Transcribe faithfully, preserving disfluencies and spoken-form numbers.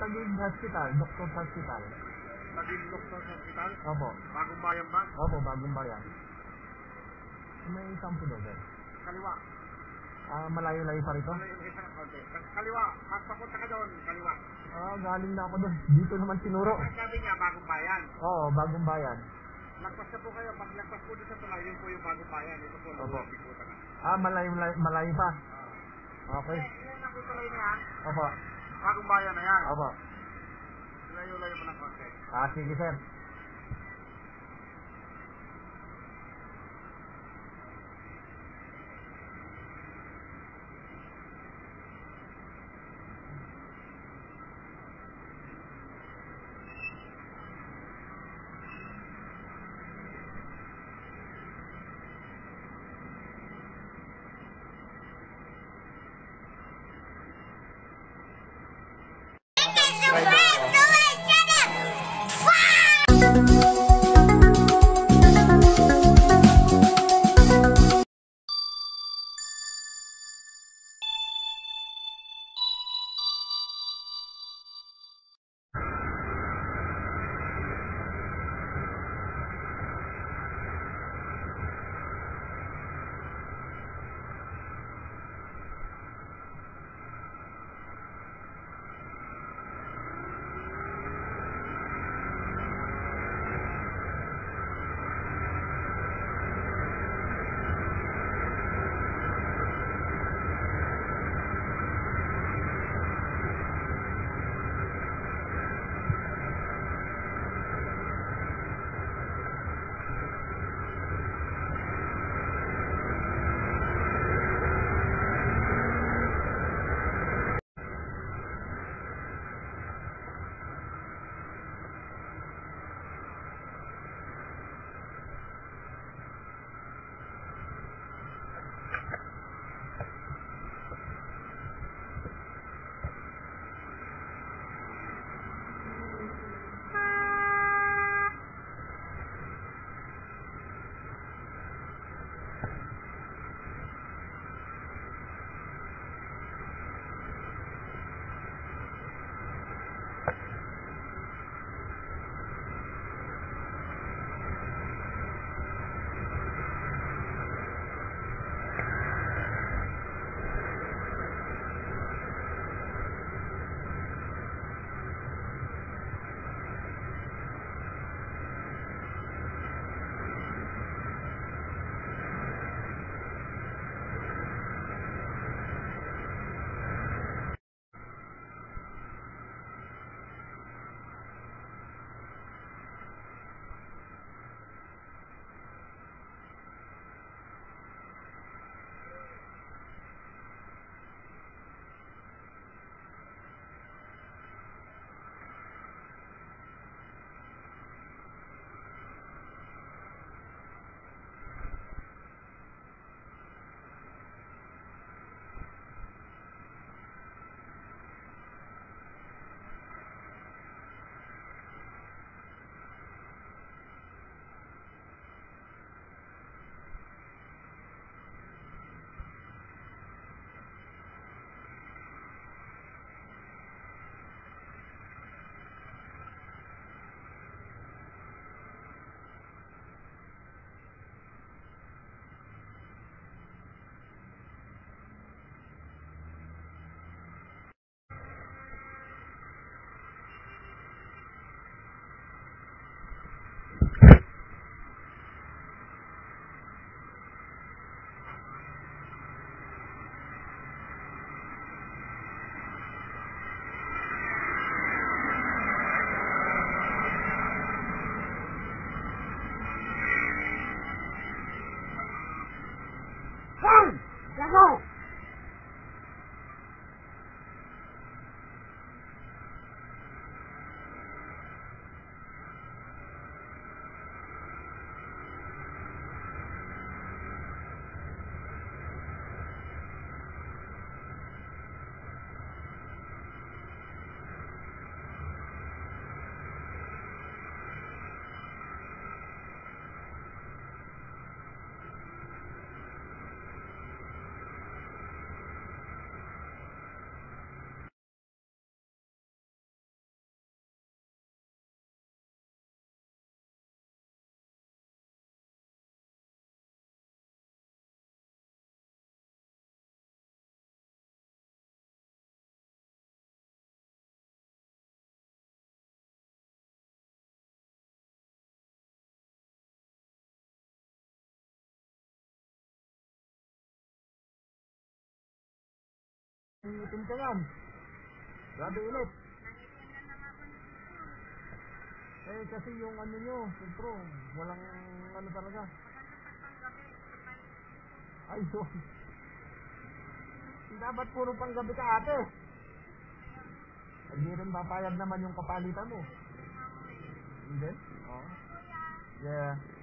Taguig Hospital, Doctor's Hospital. Taguig Doctor's Hospital? Opo. Bagong bayan ba? Opo, bagong bayan. May sampo daw, sir. Kaliwa. Ah, malayo-layo pa rito? Malayo-layo sa konti. Kaliwa, papunta ka doon, kaliwa. Ah, galing na ako doon. Dito naman tinuro. Sabi niya, bagong bayan. Oo, bagong bayan. Lagpas na po kayo, pag lagpas po doon sa tulay, yun po yung bagong bayan. Ito po, Opo. Lagpas na. Ah, malayo, malayo, malayo pa. Okay. Eh, yan ang tulay niya. Opo. Bagong bayan na yan. Opo. Layo-layo po ng konti. Ah, sige, sir. Itim ka yan. Grabe init. Eh kasi yung ano nyo, sentro, walang ano talaga. Ay, so. Dapat puro panggabi ka ate. Hindi rin papayag naman yung kapalitan mo. Hindi? Oo. Yeah.